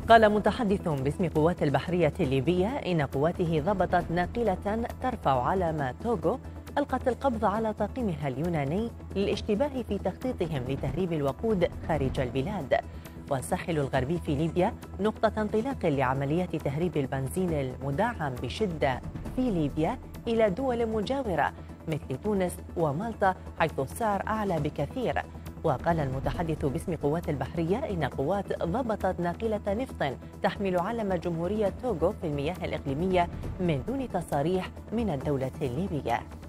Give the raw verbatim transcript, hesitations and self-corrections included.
قال متحدث باسم قوات البحرية الليبية إن قواته ضبطت ناقلة ترفع علم توغو ألقت القبض على طاقمها اليوناني للاشتباه في تخطيطهم لتهريب الوقود خارج البلاد. والساحل الغربي في ليبيا نقطة انطلاق لعمليات تهريب البنزين المدعم بشدة في ليبيا إلى دول مجاورة مثل تونس ومالطا، حيث السعر أعلى بكثير. وقال المتحدث باسم قوات البحرية إن قوات ضبطت ناقلة نفط تحمل علم جمهورية توغو في المياه الإقليمية من دون تصاريح من الدولة الليبية.